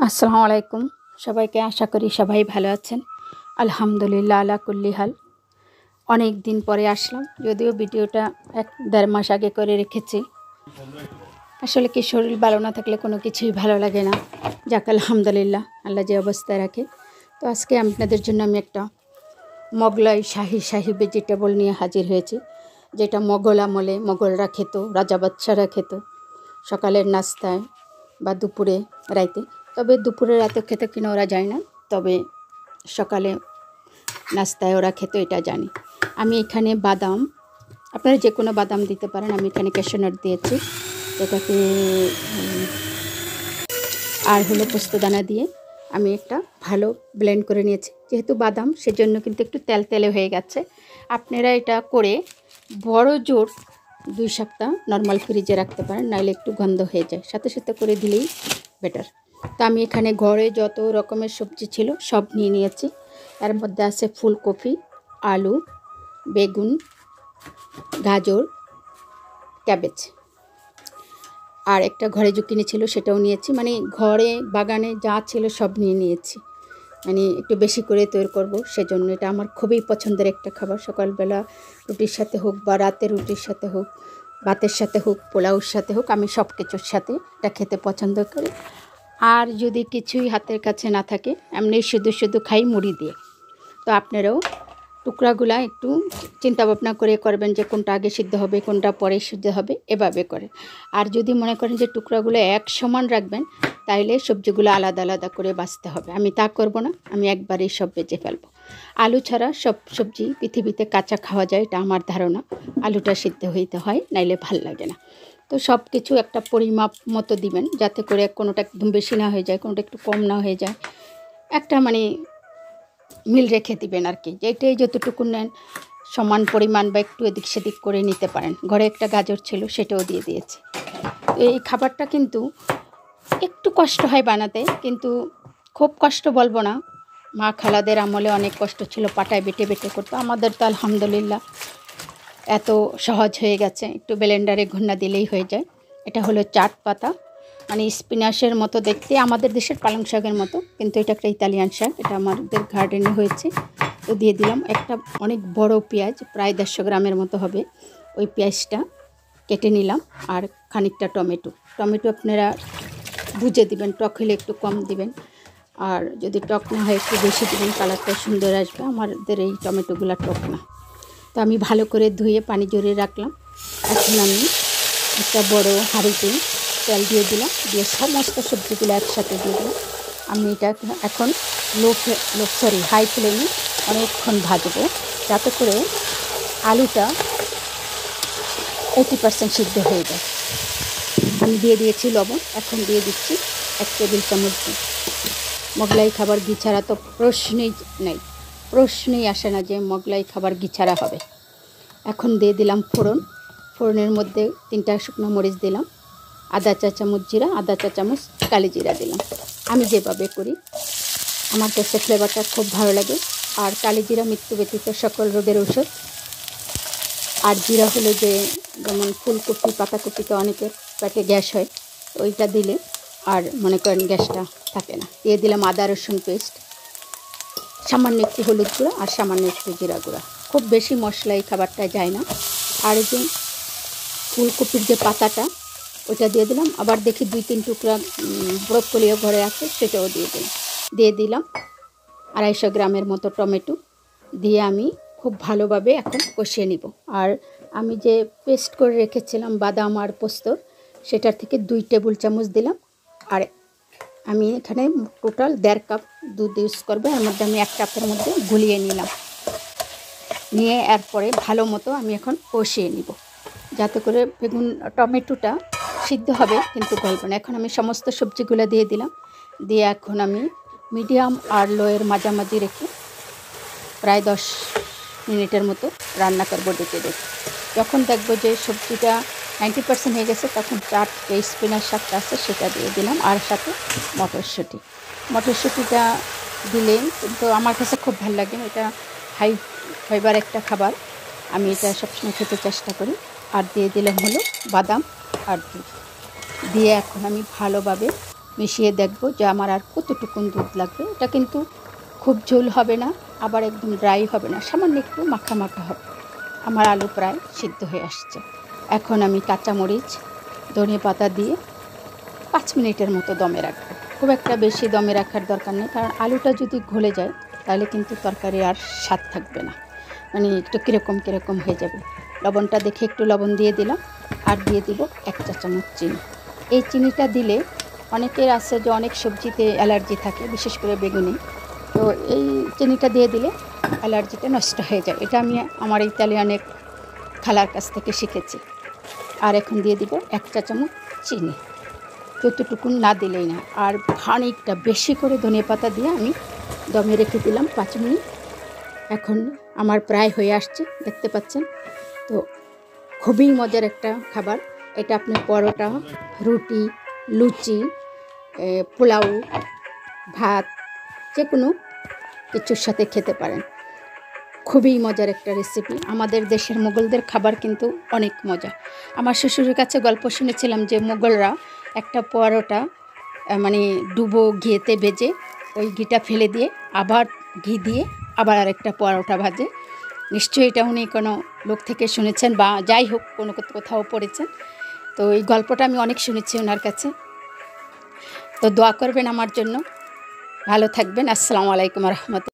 আসসালামু আলাইকুম সবাইকে আশা করি সবাই ভালো আছেন। আলহামদুলিল্লাহ আলা কুল্লি হাল। অনেক দিন পরে আসলাম, যদিও ভিডিওটা 1-1.5 মাস আগে করে রেখেছি। আসলে কি, শরীর ভালো না থাকলে কোনো কিছুই ভালো লাগে না। যাক আলহামদুলিল্লাহ, আল্লাহ যে অবস্থায় রাখে। তো আজকে আপনাদের জন্য আমি একটা মোগলাই শাহি ভেজিটেবল নিয়ে হাজির হয়েছি, যেটা মোগল আমলে মোগলরা খেত, রাজা বাদশারা খেত সকালের নাস্তায় বা দুপুরে রাইতে। তবে দুপুরে রাতে খেতে কিনা ওরা যায় না, তবে সকালে নাস্তায় ওরা খেত, এটা জানি। আমি এখানে বাদাম, আপনারা যে কোনো বাদাম দিতে পারেন, আমি এখানে ক্যাশনাট দিয়েছি, এটাকে আর হলো পোস্তদানা দিয়ে আমি একটা ভালো ব্লেন্ড করে নিয়েছি। যেহেতু বাদাম, সেজন্য কিন্তু একটু তেলে হয়ে গেছে। আপনারা এটা করে বড় জোর 2 সপ্তাহ নর্মাল ফ্রিজে রাখতে পারেন, নাহলে একটু গন্ধ হয়ে যায়। সাথে সাথে করে দিলেই বেটার। তো আমি এখানে ঘরে যত রকমের সবজি ছিল সব নিয়ে নিয়েছি। এর মধ্যে আছে ফুলকপি, আলু, বেগুন, গাজর, ক্যাবেজ, আর একটা ঘরে জুকিনি ছিল, সেটাও নিয়েছি। মানে ঘরে বাগানে যা ছিল সব নিয়ে নিয়েছি, মানে একটু বেশি করে তৈরি করব, সেজন্য। এটা আমার খুবই পছন্দের একটা খাবার। সকালবেলা রুটির সাথে হোক বা রাতে রুটির সাথে হোক, ভাতের সাথে হোক, পোলাওর সাথে হোক, আমি সব কিছুর সাথে এটা খেতে পছন্দ করি। আর যদি কিছুই হাতের কাছে না থাকে, এমনি শুধু খাই মুড়ি দিয়ে। তো আপনারাও টুকরাগুলা একটু চিন্তা ভাবনা করে করবেন, যে কোনটা আগে সিদ্ধ হবে, কোনটা পরে সিদ্ধ হবে, এভাবে করে। আর যদি মনে করেন যে টুকরাগুলো এক সমান রাখবেন, তাইলে সবজিগুলো আলাদা আলাদা করে বাছতে হবে। আমি তা করব না, আমি একবারেই সব বেজে ফেলবো। আলু ছাড়া সব সবজি পৃথিবীতে কাঁচা খাওয়া যায়, এটা আমার ধারণা। আলুটা সিদ্ধ হইতে হয়, নাইলে ভাল লাগে না। তো সব কিছু একটা পরিমাপ মতো দিবেন, যাতে করে কোনোটা একদম বেশি না হয়ে যায়, কোনোটা একটু কম না হয়ে যায়। একটা মানে মিল রেখে দিবেন আর কি, যেটাই যতটুকু নেন সমান পরিমাণ বা একটু এদিক সেদিক করে নিতে পারেন। ঘরে একটা গাজর ছিল, সেটাও দিয়ে দিয়েছি। এই খাবারটা কিন্তু একটু কষ্ট হয় বানাতে, কিন্তু খুব কষ্ট বলবো না। মা খালাদের আমলে অনেক কষ্ট ছিল, পাটায় বেটে বেটে করতো। আমাদের তো আলহামদুলিল্লাহ এত সহজ হয়ে গেছে, একটু ব্লেন্ডারে ঘুন্না দিলেই হয়ে যায়। এটা হলো চাট পাতা, মানে স্পিনাশের মতো দেখতে, আমাদের দেশের পালং শাকের মতো, কিন্তু এটা একটা ইতালিয়ান শাক। এটা আমাদের গার্ডেনে হয়েছে। তো দিয়ে দিলাম একটা অনেক বড় পেঁয়াজ, প্রায় 150 গ্রামের মতো হবে। ওই পেঁয়াজটা কেটে নিলাম। আর খানিকটা টমেটো আপনারা বুঝে দিবেন, টক হলে একটু কম দিবেন, আর যদি টক না হয় একটু বেশি দিবেন, কালারটা সুন্দর আসবে। আমাদের এই টমেটোগুলো টক না। তো আমি ভালো করে ধুয়ে পানি জড়িয়ে রাখলাম। এখন আমি একটা বড় হাঁড়িতে তেল দিয়ে দিলাম, দিয়ে সমস্ত সবজিগুলো একসাথে দিয়ে দিলাম। আমি এটা এখন হাই ফ্লেমে অনেকক্ষণ ভাজবো, যাতে করে আলুটা 80% সিদ্ধ হয়ে যায়। আমি দিয়ে দিয়েছি লবণ, এখন দিয়ে দিচ্ছি 1 টেবিল চামচ ঘি। মোগলাই খাবার ঘি ছাড়া তো প্রশ্নই আসে না যে মোগলাই খাবার ঘি ছাড়া হবে। এখন দিয়ে দিলাম ফোড়নের মধ্যে 3টা শুকনো মরিচ দিলাম, আধা চা চামচ জিরা, আধা চা চামচ কালি জিরা দিলাম। আমি যেভাবে করি, আমার কাছে ফ্লেভারটা খুব ভালো লাগে। আর কালি জিরা মৃত্যু ব্যতীত সকল রোগের ঔষধ। আর জিরা হলো যে, যেমন ফুলকপি, পাতাকপিতে অনেকের পেটে গ্যাস হয়, ওইটা দিলে আর মনে করেন গ্যাসটা থাকে না। দিয়ে দিলাম আদা রসুন পেস্ট, সামান্য একটু হলুদ গুঁড়া আর সামান্য একটু জিরা গুঁড়া। খুব বেশি মশলা এই খাবারটা যায় না। আর এই যে ফুলকপির যে পাতাটা, ওটা দিয়ে দিলাম। আবার দেখি 2-3 টুকরা ব্রোকলিও ঘরে আছে, সেটাও দিয়ে দিলাম 250 গ্রামের মতো টমেটো দিয়ে আমি খুব ভালোভাবে এখন কষিয়ে নিব। আর আমি যে পেস্ট করে রেখেছিলাম বাদাম আর পোস্তর, সেটার থেকে 2 টেবিল চামচ দিলাম। আর আমি এখানে টোটাল 1.5 কাপ দুধ ইউজ করবো। এর মধ্যে আমি 1 কাপের মধ্যে গুলিয়ে নিলাম, নিয়ে এরপরে ভালো মতো আমি এখন কষিয়ে নিব, যাতে করে বেগুন টমেটোটা সিদ্ধ হবে কিন্তু গলবে না। এখন আমি সমস্ত সবজিগুলো দিয়ে দিলাম, দিয়ে এখন আমি মিডিয়াম আর লোয়ের মাঝামাঝি রেখে প্রায় 10 মিনিটের মতো রান্না করবো ডেকে। যখন দেখবো যে সবজিটা 90% হয়ে গেছে, তখন চাট যে স্পিনাচ শাকটা আছে সেটা দিয়ে দিলাম, আর সাথে মটরশুঁটিটা দিলে কিন্তু আমার কাছে খুব ভালো লাগে। এটা হাই ফাইবার একটা খাবার, আমি এটা সবসময় খেতে চেষ্টা করি। আর দিয়ে দিলাম হলো বাদাম আর দুধ দিয়ে এখন আমি ভালোভাবে মিশিয়ে দেখব যে আমার আর কতটুকুন দুধ লাগবে। এটা কিন্তু খুব ঝোল হবে না, আবার একদম ড্রাই হবে না, সামান্য একটু মাখা মাখা হবে। আমার আলু প্রায় সিদ্ধ হয়ে আসছে। এখন আমি কাঁচামরিচ, ধনে পাতা দিয়ে 5 মিনিটের মতো দমে রাখবো। খুব একটা বেশি দমে রাখার দরকার নেই, কারণ আলুটা যদি গলে যায় তাহলে কিন্তু তরকারি আর স্বাদ থাকবে না, মানে একটু কীরকম হয়ে যাবে। লবণটা দেখে একটু লবণ দিয়ে দিলাম, আর দিয়ে দিব 1 চা চামচ চিনি। এই চিনিটা দিলে অনেকের আছে যে অনেক সবজিতে অ্যালার্জি থাকে, বিশেষ করে বেগুনে, তো এই চিনিটা দিয়ে দিলে অ্যালার্জিটা নষ্ট হয়ে যায়। এটা আমি আমার ইতালিয়ানের খালার কাছ থেকে শিখেছি। আর এখন দিয়ে দিব 1 চা চামচ চিনি, যতটুকুন না দিলেই না। আর খানিকটা বেশি করে ধনেপাতা দিয়ে আমি দমে রেখে দিলাম 5 মিনিট। এখন আমার প্রায় হয়ে আসছে, দেখতে পাচ্ছেন। তো খুবই মজার একটা খাবার এটা। আপনি পরোটা, রুটি, লুচি, পোলাও, ভাত, যে কোনো কিছুর সাথে খেতে পারেন। খুবই মজার একটা রেসিপি। আমাদের দেশের মুঘলদের খাবার কিন্তু অনেক মজা। আমার শ্বশুরের কাছে গল্প শুনেছিলাম যে মুঘলরা একটা পরোটা মানে ডুবো ঘিয়েতে ভেজে ওই ঘিটা ফেলে দিয়ে আবার ঘি দিয়ে আবার আরেকটা পরোটা ভাজে। নিশ্চয়ই এটা উনি কোনো লোক থেকে শুনেছেন, বা যাই হোক কোনো কোথাও পড়েছেন। তো এই গল্পটা আমি অনেক শুনেছি ওনার কাছে। তো দোয়া করবেন আমার জন্য। ভালো থাকবেন। আসসালামু আলাইকুম রহমতুল্লাহ।